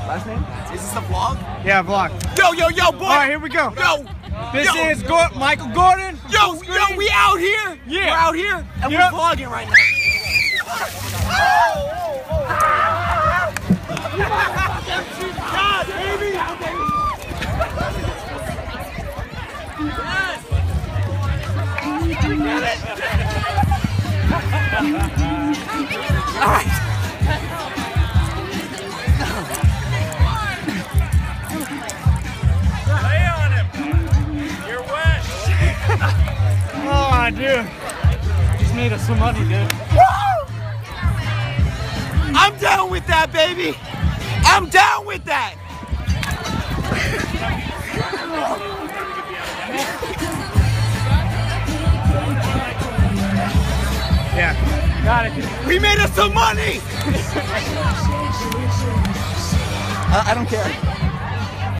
Last name? Is this a vlog? Yeah, vlog. Yo, boy! All right, here we go. Yo! This is Michael Gordon. Yo, we out here! Yeah. We're out here, and we're vlogging right now. God, baby! All right. Lay on him. You're wet. Oh, dude. Just made us some money, dude. Woo! I'm down with that, baby. I'm down with that. Yeah, got it. We made us some money. I don't care.